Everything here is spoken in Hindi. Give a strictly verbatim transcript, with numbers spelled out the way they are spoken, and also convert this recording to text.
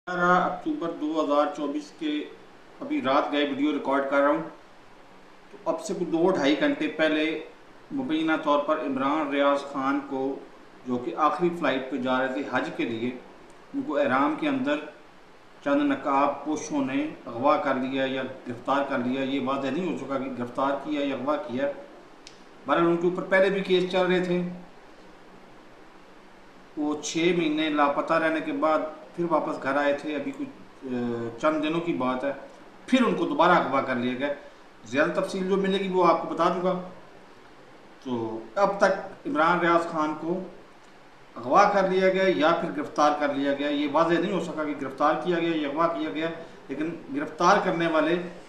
ग्यारह अक्टूबर दो हज़ार चौबीस के अभी रात गए वीडियो रिकॉर्ड कर रहा हूँ। तो अब से कुछ दो ढाई घंटे पहले मुबैना तौर पर इमरान रियाज खान को, जो कि आखिरी फ़्लाइट पे जा रहे थे हज के लिए, उनको एहराम के अंदर चंद नकाब पोशों ने अगवा कर लिया या गिरफ़्तार कर लिया। ये वाज़ेह नहीं हो चुका कि गिरफ़्तार किया या अगवा किया। बहरहाल उनके ऊपर पहले भी केस चल रहे थे। वो छः महीने लापता रहने के बाद फिर वापस घर आए थे। अभी कुछ चंद दिनों की बात है, फिर उनको दोबारा अगवा कर लिया गया। ज़्यादा तफसील जो मिलेगी वो आपको बता दूंगा। तो अब तक इमरान रियाज खान को अगवा कर लिया गया या फिर गिरफ़्तार कर लिया गया। ये वाज़ेह नहीं हो सका कि गिरफ़्तार किया गया या अगवा किया गया, लेकिन गिरफ़्तार करने वाले